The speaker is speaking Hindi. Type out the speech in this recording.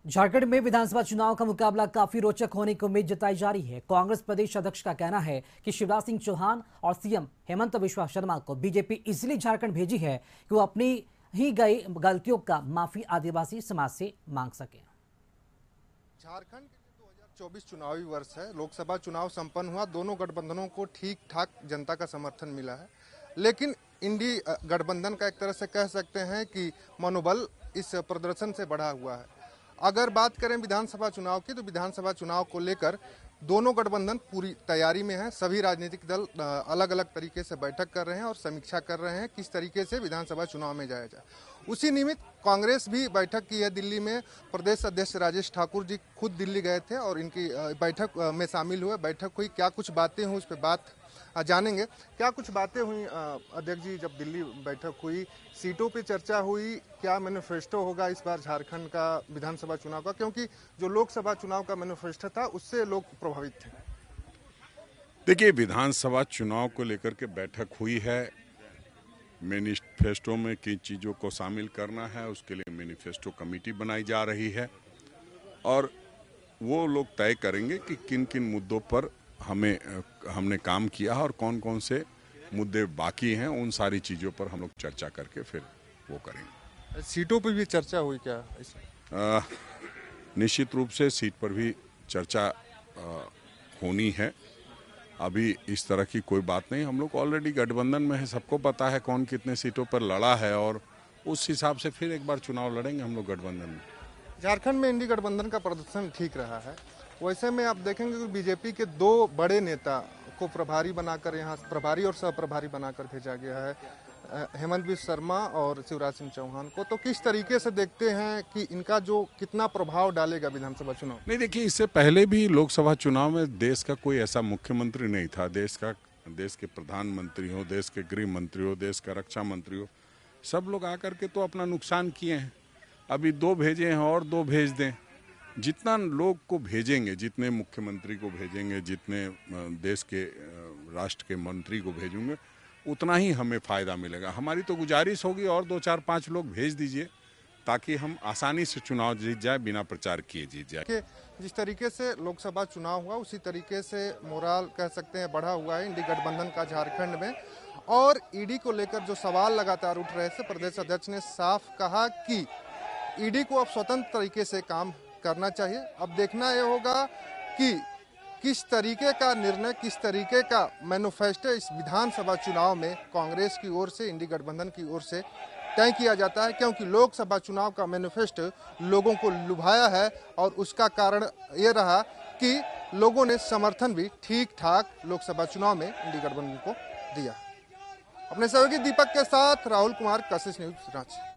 झारखंड में विधानसभा चुनाव का मुकाबला काफी रोचक होने की उम्मीद जताई जा रही है। कांग्रेस प्रदेश अध्यक्ष का कहना है कि शिवराज सिंह चौहान और सीएम हेमंत बिस्वा शर्मा को बीजेपी इसलिए झारखंड भेजी है कि वो अपनी ही गई गलतियों का माफी आदिवासी समाज से मांग सके। झारखंड के 2024 चुनावी वर्ष है। लोकसभा चुनाव संपन्न हुआ, दोनों गठबंधनों को ठीक ठाक जनता का समर्थन मिला है, लेकिन इंडी गठबंधन का एक तरह से कह सकते हैं कि मनोबल इस प्रदर्शन से बढ़ा हुआ है। अगर बात करें विधानसभा चुनाव की, तो विधानसभा चुनाव को लेकर दोनों गठबंधन पूरी तैयारी में है। सभी राजनीतिक दल अलग अलग तरीके से बैठक कर रहे हैं और समीक्षा कर रहे हैं किस तरीके से विधानसभा चुनाव में जाया जाए। उसी निमित्त कांग्रेस भी बैठक की है दिल्ली में। प्रदेश अध्यक्ष राजेश ठाकुर जी खुद दिल्ली गए थे और इनकी बैठक में शामिल हुए। बैठक हुई, क्या कुछ बातें हुई उस पर बात जानेंगे। क्या कुछ बातें हुई अध्यक्ष जी जब दिल्ली बैठक हुई? सीटों पे चर्चा हुई, क्या मैनिफेस्टो होगा इस बार झारखंड का विधानसभा चुनाव का, क्योंकि जो लोकसभा चुनाव का मैनिफेस्टो था उससे लोग प्रभावित थे। देखिए, विधानसभा चुनाव को लेकर के बैठक हुई है। मैनिफेस्टो में किन चीज़ों को शामिल करना है उसके लिए मैनिफेस्टो कमेटी बनाई जा रही है और वो लोग तय करेंगे कि किन किन मुद्दों पर हमने काम किया और कौन कौन से मुद्दे बाकी हैं। उन सारी चीज़ों पर हम लोग चर्चा करके फिर वो करेंगे। सीटों पर भी चर्चा हुई क्या? निश्चित रूप से सीट पर भी चर्चा होनी है। अभी इस तरह की कोई बात नहीं। हम लोग ऑलरेडी गठबंधन में है, सबको पता है कौन कितने सीटों पर लड़ा है और उस हिसाब से फिर एक बार चुनाव लड़ेंगे हम लोग गठबंधन में। झारखंड में इंडी गठबंधन का प्रदर्शन ठीक रहा है। वैसे में आप देखेंगे कि बीजेपी के दो बड़े नेता को प्रभारी बनाकर, यहाँ प्रभारी और सह प्रभारी बनाकर भेजा गया है, हेमंत बिस्वा शर्मा और शिवराज सिंह चौहान को। तो किस तरीके से देखते हैं कि इनका जो कितना प्रभाव डालेगा विधानसभा चुनाव? नहीं, देखिए, इससे पहले भी लोकसभा चुनाव में देश का कोई ऐसा मुख्यमंत्री नहीं था। देश के प्रधानमंत्री हो, देश के गृह मंत्री हो, देश का रक्षा मंत्री हो, सब लोग आकर के तो अपना नुकसान किए हैं। अभी दो भेजे हैं और दो भेज दें। जितना लोग को भेजेंगे, जितने मुख्यमंत्री को भेजेंगे, जितने देश के राष्ट्र के मंत्री को भेजेंगे, उतना ही हमें फ़ायदा मिलेगा। हमारी तो गुजारिश होगी और 2-4-5 लोग भेज दीजिए ताकि हम आसानी से चुनाव जीत जाए, बिना प्रचार किए जीत जाए। जिस तरीके से लोकसभा चुनाव हुआ उसी तरीके से मोराल कह सकते हैं बढ़ा हुआ है इंडी गठबंधन का झारखंड में। और ईडी को लेकर जो सवाल लगातार उठ रहे थे, प्रदेश अध्यक्ष ने साफ कहा कि ईडी को अब स्वतंत्र तरीके से काम करना चाहिए। अब देखना यह होगा कि किस तरीके का निर्णय, किस तरीके का मैनिफेस्टो इस विधानसभा चुनाव में कांग्रेस की ओर से, इंडी गठबंधन की ओर से तय किया जाता है, क्योंकि लोकसभा चुनाव का मैनिफेस्टो लोगों को लुभाया है और उसका कारण ये रहा कि लोगों ने समर्थन भी ठीक ठाक लोकसभा चुनाव में इंडी गठबंधन को दिया। अपने सहयोगी दीपक के साथ राहुल कुमार, कशिश न्यूज, रांची।